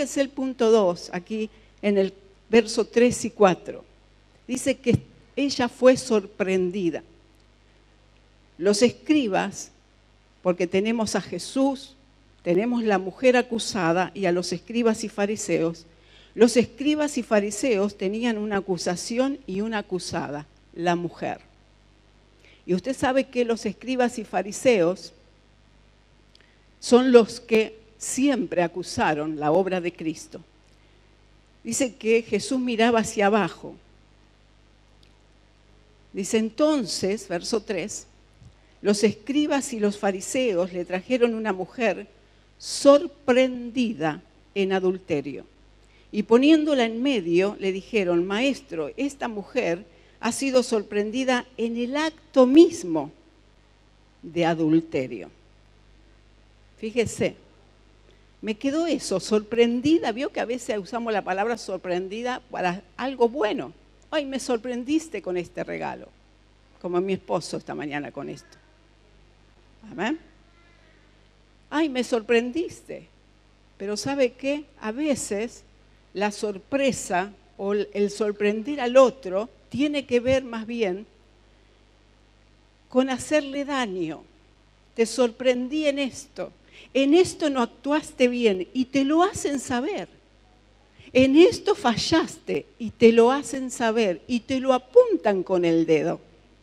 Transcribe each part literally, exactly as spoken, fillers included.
fíjense el punto dos, aquí en el verso tres y cuatro. Dice que ella fue sorprendida. Los escribas, porque tenemos a Jesús, tenemos la mujer acusada y a los escribas y fariseos. Los escribas y fariseos tenían una acusación y una acusada, la mujer. Y usted sabe que los escribas y fariseos son los que siempre acusaron la obra de Cristo. Dice que Jesús miraba hacia abajo. Dice entonces, verso tres, los escribas y los fariseos le trajeron una mujer sorprendida en adulterio. Y poniéndola en medio, le dijeron, maestro, esta mujer ha sido sorprendida en el acto mismo de adulterio. Fíjese, me quedó eso, sorprendida. Vio que a veces usamos la palabra sorprendida para algo bueno. Ay, me sorprendiste con este regalo, como a mi esposo esta mañana con esto. Amén. Ay, me sorprendiste. Pero ¿sabe qué? A veces la sorpresa o el sorprender al otro tiene que ver más bien con hacerle daño. Te sorprendí en esto. En esto no actuaste bien y te lo hacen saber. En esto fallaste y te lo hacen saber y te lo apuntan con el dedo.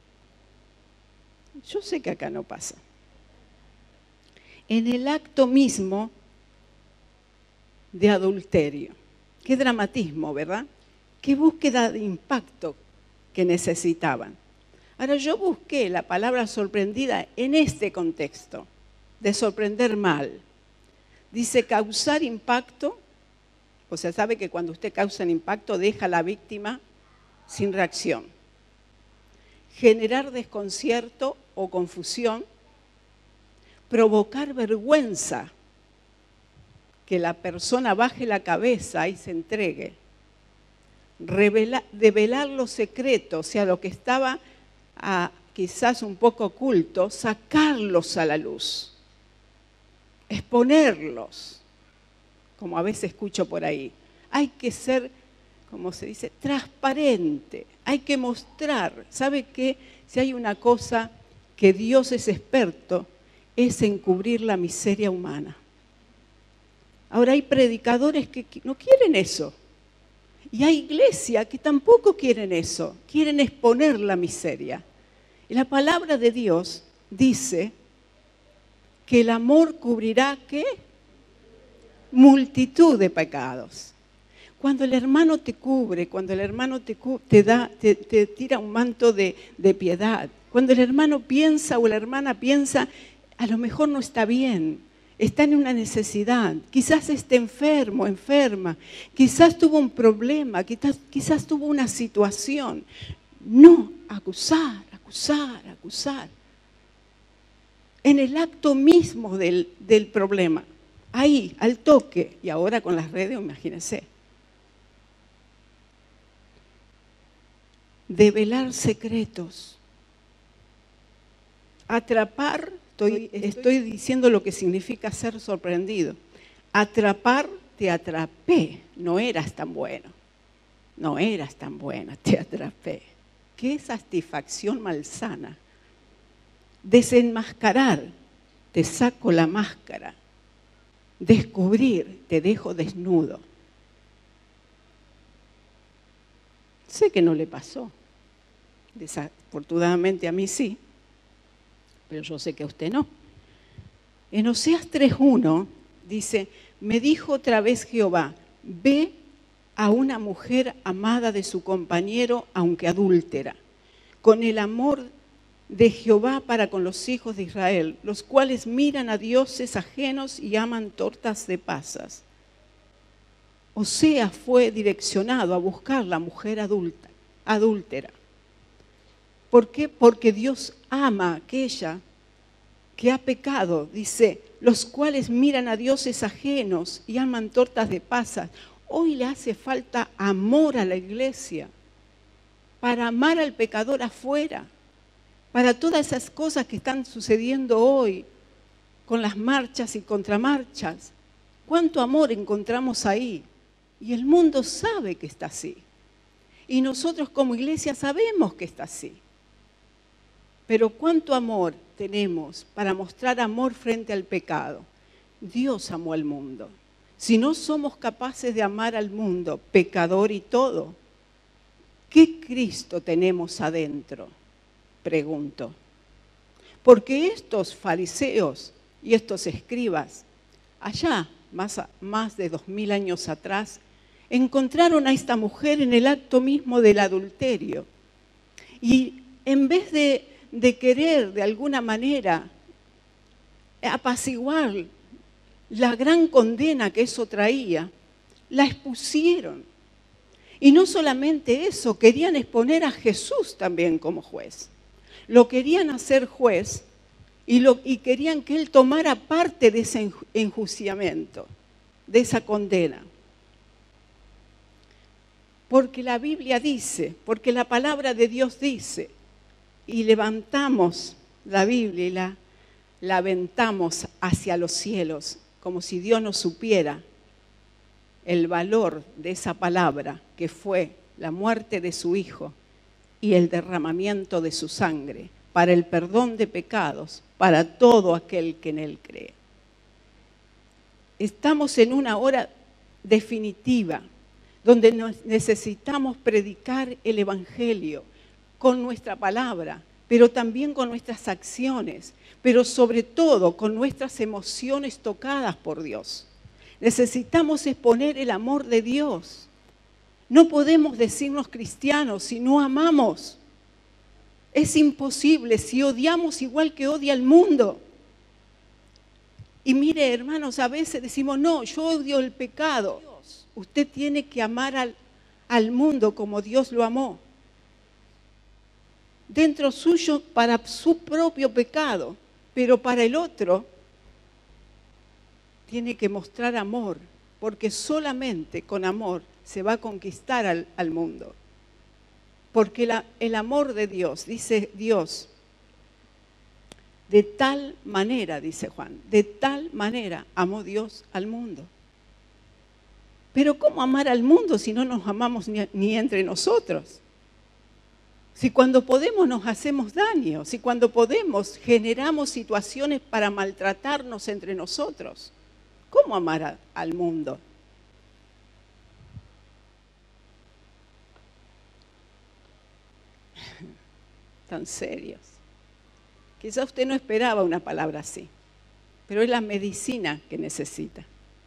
Yo sé que acá no pasa. En el acto mismo de adulterio. Qué dramatismo, ¿verdad? Qué búsqueda de impacto que necesitaban. Ahora yo busqué la palabra sorprendida en este contexto, de sorprender mal. Dice causar impacto, o sea, sabe que cuando usted causa un impacto deja a la víctima sin reacción. Generar desconcierto o confusión, provocar vergüenza, que la persona baje la cabeza y se entregue. Revela, develar los secretos, o sea, lo que estaba ah, quizás un poco oculto, sacarlos a la luz, exponerlos, como a veces escucho por ahí. Hay que ser, como se dice, transparente, hay que mostrar. ¿Sabe qué? Si hay una cosa que Dios es experto, es encubrir la miseria humana. Ahora hay predicadores que no quieren eso. Y hay iglesias que tampoco quieren eso. Quieren exponer la miseria. Y la palabra de Dios dice que el amor cubrirá, ¿qué? Multitud de pecados. Cuando el hermano te cubre, cuando el hermano te, te, da, te, te tira un manto de, de piedad, cuando el hermano piensa o la hermana piensa, a lo mejor no está bien, está en una necesidad, quizás esté enfermo, enferma, quizás tuvo un problema, quizás, quizás tuvo una situación. No, acusar, acusar, acusar. En el acto mismo del, del problema, ahí, al toque, y ahora con las redes, imagínense. Develar secretos, atrapar. Estoy, estoy diciendo lo que significa ser sorprendido. Atrapar, te atrapé. No eras tan bueno. No eras tan buena, te atrapé. Qué satisfacción malsana. Desenmascarar, te saco la máscara. Descubrir, te dejo desnudo. Sé que no le pasó. Desafortunadamente a mí sí. Pero yo sé que a usted no. En Oseas tres uno dice, me dijo otra vez Jehová, ve a una mujer amada de su compañero, aunque adúltera, con el amor de Jehová para con los hijos de Israel, los cuales miran a dioses ajenos y aman tortas de pasas. Oseas fue direccionado a buscar la mujer adulta, adúltera. ¿Por qué? Porque Dios ama a aquella que ha pecado, dice, los cuales miran a dioses ajenos y aman tortas de pasas. Hoy le hace falta amor a la iglesia, para amar al pecador afuera, para todas esas cosas que están sucediendo hoy, con las marchas y contramarchas. ¿Cuánto amor encontramos ahí? Y el mundo sabe que está así. Y nosotros como iglesia sabemos que está así. Pero ¿cuánto amor tenemos para mostrar amor frente al pecado? Dios amó al mundo. Si no somos capaces de amar al mundo, pecador y todo, ¿qué Cristo tenemos adentro? Pregunto. Porque estos fariseos y estos escribas, allá, más, más de dos mil años atrás, encontraron a esta mujer en el acto mismo del adulterio. Y en vez de, de querer de alguna manera apaciguar la gran condena que eso traía, la expusieron. Y no solamente eso, querían exponer a Jesús también como juez. Lo querían hacer juez y, lo, y querían que él tomara parte de ese enjuiciamiento, de esa condena. Porque la Biblia dice, porque la palabra de Dios dice, y levantamos la Biblia y la, la aventamos hacia los cielos, como si Dios no supiera el valor de esa palabra que fue la muerte de su Hijo y el derramamiento de su sangre para el perdón de pecados, para todo aquel que en Él cree. Estamos en una hora definitiva donde necesitamos predicar el Evangelio con nuestra palabra, pero también con nuestras acciones, pero sobre todo con nuestras emociones tocadas por Dios. Necesitamos exponer el amor de Dios. No podemos decirnos cristianos si no amamos. Es imposible si odiamos igual que odia el mundo. Y mire, hermanos, a veces decimos, no, yo odio el pecado. Usted tiene que amar al, al mundo como Dios lo amó. Dentro suyo para su propio pecado, pero para el otro tiene que mostrar amor, porque solamente con amor se va a conquistar al, al mundo. Porque la, el amor de Dios, dice Dios, de tal manera, dice Juan, de tal manera amó Dios al mundo. Pero ¿cómo amar al mundo si no nos amamos ni, ni entre nosotros? Si cuando podemos nos hacemos daño, si cuando podemos generamos situaciones para maltratarnos entre nosotros. ¿Cómo amar a, al mundo? Tan serios. Quizá usted no esperaba una palabra así, pero es la medicina que necesita.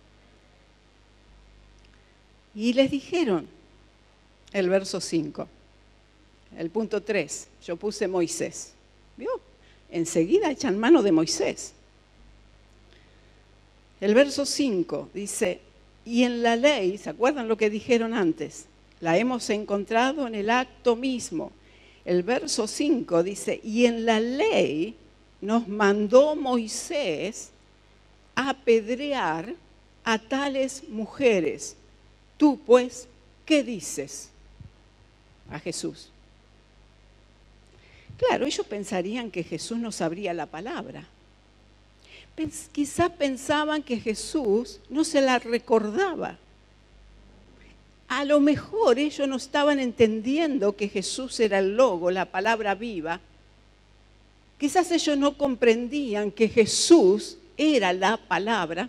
Y les dijeron, el verso cinco, el punto tres, yo puse Moisés. ¿Vio? Enseguida echan mano de Moisés. El verso cinco dice, y en la ley, ¿se acuerdan lo que dijeron antes? La hemos encontrado en el acto mismo. El verso cinco dice, y en la ley nos mandó Moisés a apedrear a tales mujeres. Tú, pues, ¿qué dices a Jesús? Claro, ellos pensarían que Jesús no sabría la palabra. Pens- quizás pensaban que Jesús no se la recordaba. A lo mejor ellos no estaban entendiendo que Jesús era el logo, la palabra viva. Quizás ellos no comprendían que Jesús era la palabra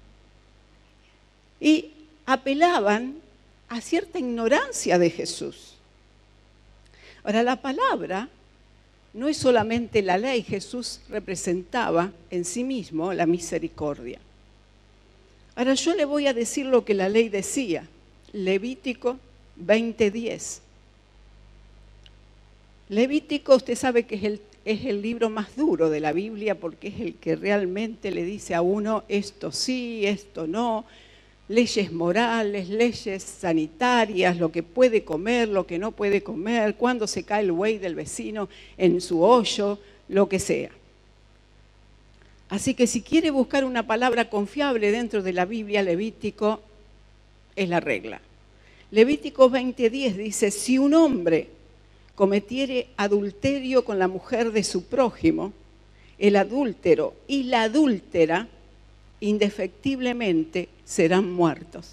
y apelaban a cierta ignorancia de Jesús. Ahora, la palabra no es solamente la ley, Jesús representaba en sí mismo la misericordia. Ahora yo le voy a decir lo que la ley decía, Levítico veinte diez. Levítico, usted sabe que es el, es el libro más duro de la Biblia porque es el que realmente le dice a uno esto sí, esto no, leyes morales, leyes sanitarias, lo que puede comer, lo que no puede comer, cuándo se cae el buey del vecino en su hoyo, lo que sea. Así que si quiere buscar una palabra confiable dentro de la Biblia, Levítico es la regla. Levítico veinte diez dice, si un hombre cometiere adulterio con la mujer de su prójimo, el adúltero y la adúltera indefectiblemente serán muertos.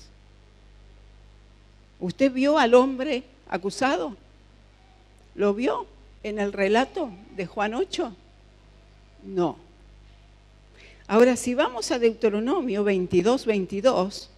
¿Usted vio al hombre acusado? ¿Lo vio en el relato de Juan ocho? No. Ahora, si vamos a Deuteronomio veintidós, veintidós,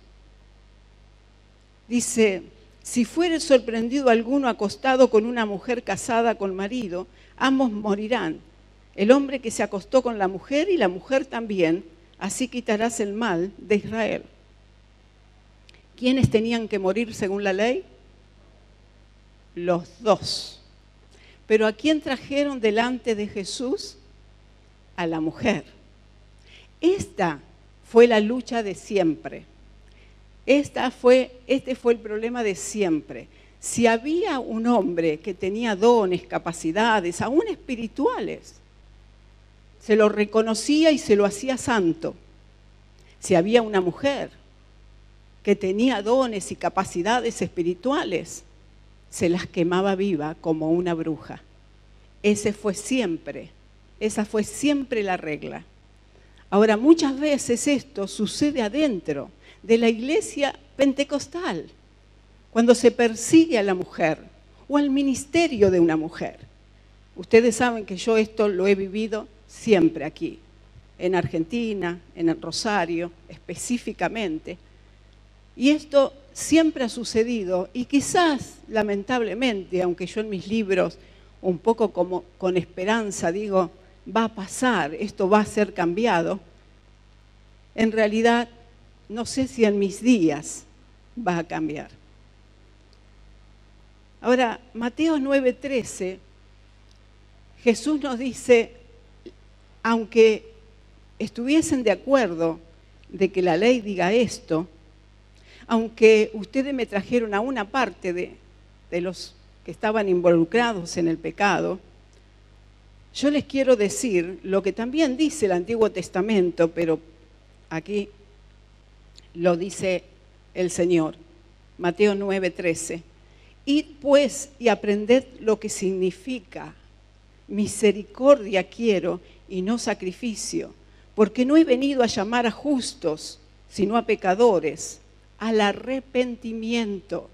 dice: si fuere sorprendido alguno acostado con una mujer casada con marido, ambos morirán. El hombre que se acostó con la mujer y la mujer también, así quitarás el mal de Israel. ¿Quiénes tenían que morir según la ley? Los dos. Pero ¿a quién trajeron delante de Jesús? A la mujer. Esta fue la lucha de siempre. Esta fue, este fue el problema de siempre. Si había un hombre que tenía dones, capacidades, aún espirituales, se lo reconocía y se lo hacía santo. Si había una mujer que tenía dones y capacidades espirituales, se las quemaba viva como una bruja. Ese fue siempre, esa fue siempre la regla. Ahora, muchas veces esto sucede adentro de la iglesia pentecostal, cuando se persigue a la mujer o al ministerio de una mujer. Ustedes saben que yo esto lo he vivido siempre aquí, en Argentina, en el Rosario específicamente. Y esto siempre ha sucedido y quizás, lamentablemente, aunque yo en mis libros un poco como con esperanza digo, va a pasar, esto va a ser cambiado, en realidad no sé si en mis días va a cambiar. Ahora, Mateo nueve trece, Jesús nos dice, aunque estuviesen de acuerdo de que la ley diga esto, aunque ustedes me trajeron a una parte de, de los que estaban involucrados en el pecado, yo les quiero decir lo que también dice el Antiguo Testamento, pero aquí lo dice el Señor, Mateo nueve trece. Id pues y aprended lo que significa misericordia quiero y no sacrificio, porque no he venido a llamar a justos, sino a pecadores, al arrepentimiento.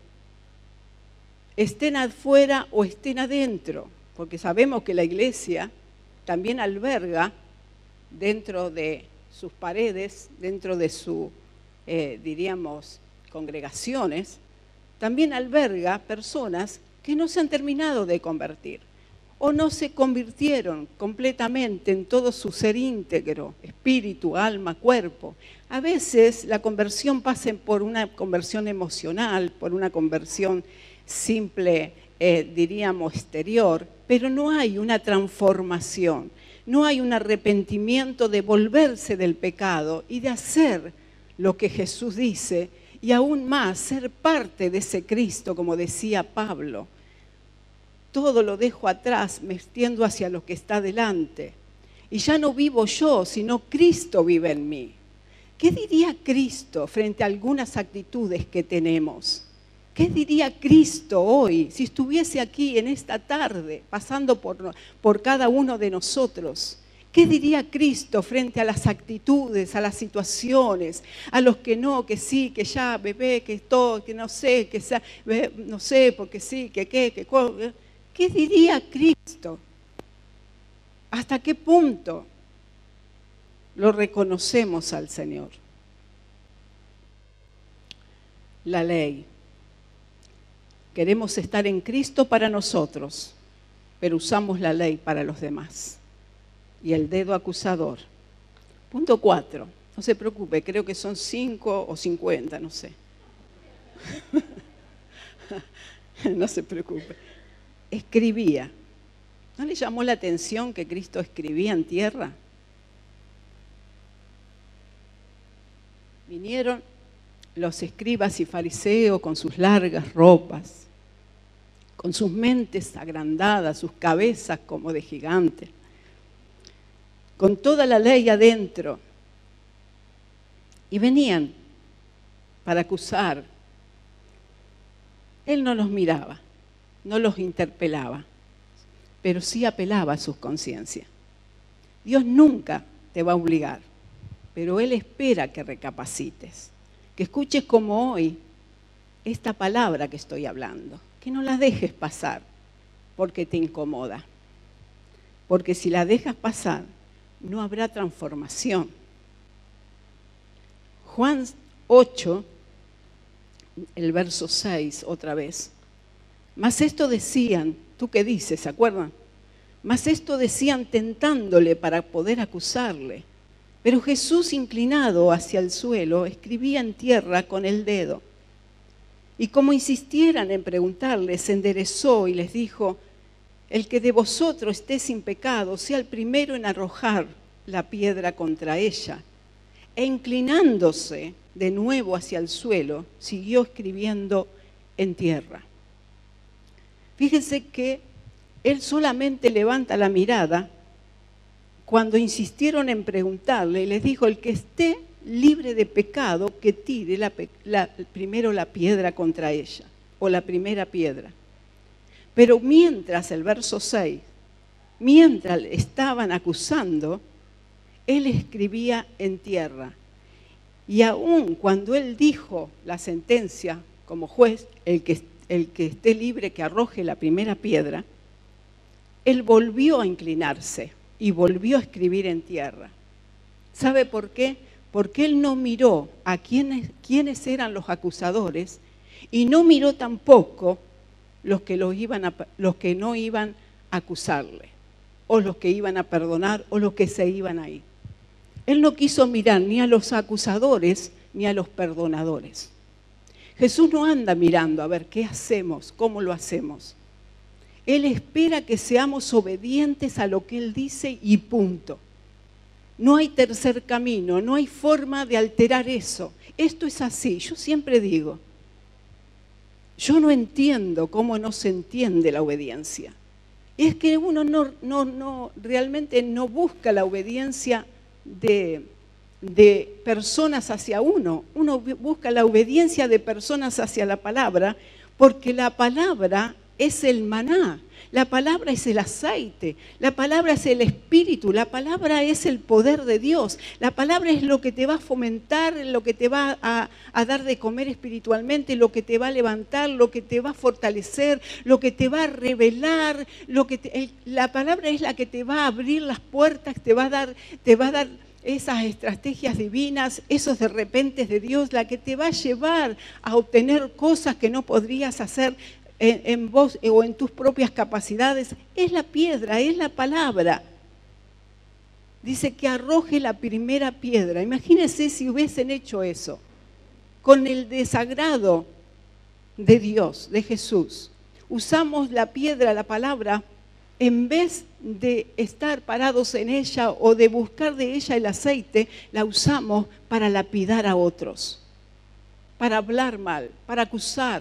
Estén afuera o estén adentro, porque sabemos que la iglesia también alberga dentro de sus paredes, dentro de sus, eh, diríamos, congregaciones, también alberga personas que no se han terminado de convertir o no se convirtieron completamente en todo su ser íntegro, espíritu, alma, cuerpo. A veces la conversión pasa por una conversión emocional, por una conversión simple, eh, diríamos, exterior, pero no hay una transformación, no hay un arrepentimiento de volverse del pecado y de hacer lo que Jesús dice, y aún más, ser parte de ese Cristo, como decía Pablo. Todo lo dejo atrás, me extiendo hacia lo que está delante. Y ya no vivo yo, sino Cristo vive en mí. ¿Qué diría Cristo frente a algunas actitudes que tenemos? ¿Qué diría Cristo hoy si estuviese aquí en esta tarde, pasando por, por cada uno de nosotros? ¿Qué diría Cristo frente a las actitudes, a las situaciones, a los que no, que sí, que ya, bebé, que todo, que no sé, que sea, no sé, porque sí, que qué, que qué? ¿Qué diría Cristo? ¿Hasta qué punto lo reconocemos al Señor? La ley. Queremos estar en Cristo para nosotros, pero usamos la ley para los demás. Y el dedo acusador. Punto cuatro. No se preocupe, creo que son cinco o cincuenta, no sé. No se preocupe. Escribía. ¿No le llamó la atención que Cristo escribía en tierra? Vinieron los escribas y fariseos con sus largas ropas, con sus mentes agrandadas, sus cabezas como de gigantes, con toda la ley adentro, y venían para acusar. Él no los miraba, no los interpelaba, pero sí apelaba a sus conciencias. Dios nunca te va a obligar. pero Él espera que recapacites, que escuches como hoy esta palabra que estoy hablando, que no la dejes pasar porque te incomoda, porque si la dejas pasar no habrá transformación. Juan ocho, el verso seis, otra vez. Mas esto decían, ¿tú qué dices? ¿Se acuerdan? Mas esto decían tentándole para poder acusarle. Pero Jesús, inclinado hacia el suelo, escribía en tierra con el dedo. Y como insistieran en preguntarle, se enderezó y les dijo: el que de vosotros esté sin pecado, sea el primero en arrojar la piedra contra ella. E inclinándose de nuevo hacia el suelo, siguió escribiendo en tierra. Fíjense que él solamente levanta la mirada cuando insistieron en preguntarle y les dijo: el que esté libre de pecado, que tire la, la, primero la piedra contra ella, o la primera piedra. Pero mientras, el verso seis, mientras estaban acusando, él escribía en tierra. Y aún cuando él dijo la sentencia como juez, el que, el que esté libre que arroje la primera piedra, él volvió a inclinarse y volvió a escribir en tierra. ¿Sabe por qué? Porque él no miró a quiénes, quiénes eran los acusadores y no miró tampoco los que, los, iban a, los que no iban a acusarle, o los que iban a perdonar, o los que se iban a ir. Él no quiso mirar ni a los acusadores ni a los perdonadores. Jesús no anda mirando a ver qué hacemos, cómo lo hacemos. Él espera que seamos obedientes a lo que Él dice y punto. No hay tercer camino, no hay forma de alterar eso. Esto es así. Yo siempre digo, yo no entiendo cómo no se entiende la obediencia. Es que uno no, no, no, realmente no busca la obediencia de, de personas hacia uno. Uno busca la obediencia de personas hacia la palabra, porque la palabra es el maná, la palabra es el aceite, la palabra es el espíritu, la palabra es el poder de Dios, la palabra es lo que te va a fomentar, lo que te va a, a dar de comer espiritualmente, lo que te va a levantar, lo que te va a fortalecer, lo que te va a revelar, lo que te, el, la palabra es la que te va a abrir las puertas, te va a dar, te va a dar esas estrategias divinas, esos de repente de Dios, la que te va a llevar a obtener cosas que no podrías hacer En, en vos o en tus propias capacidades. Es la piedra, es la palabra. Dice que arroje la primera piedra. Imagínense si hubiesen hecho eso con el desagrado de Dios, de Jesús. Usamos la piedra, la palabra, en vez de estar parados en ella o de buscar de ella el aceite, la usamos para lapidar a otros, para hablar mal, para acusar,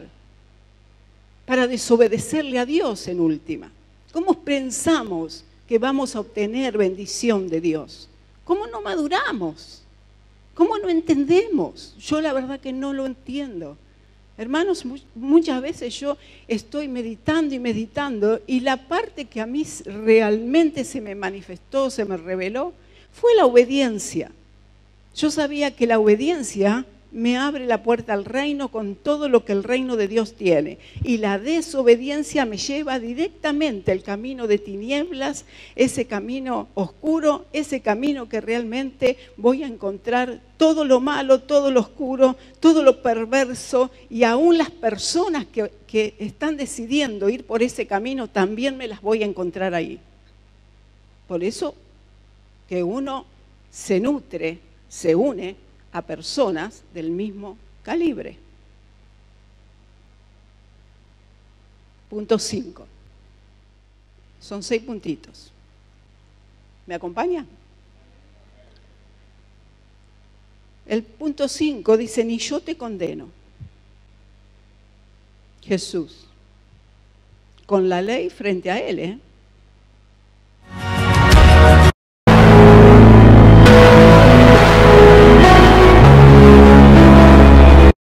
para desobedecerle a Dios en última. ¿Cómo pensamos que vamos a obtener bendición de Dios? ¿Cómo no maduramos? ¿Cómo no entendemos? Yo la verdad que no lo entiendo. Hermanos, muchas veces yo estoy meditando y meditando y la parte que a mí realmente se me manifestó, se me reveló, fue la obediencia. Yo sabía que la obediencia me abre la puerta al reino con todo lo que el reino de Dios tiene. Y la desobediencia me lleva directamente al camino de tinieblas, ese camino oscuro, ese camino que realmente voy a encontrar todo lo malo, todo lo oscuro, todo lo perverso, y aún las personas que, que están decidiendo ir por ese camino también me las voy a encontrar ahí. Por eso que uno se nutre, se une a personas del mismo calibre. Punto cinco. Son seis puntitos. ¿Me acompaña? El punto cinco dice: ni yo te condeno. Jesús, con la ley frente a él, ¿eh?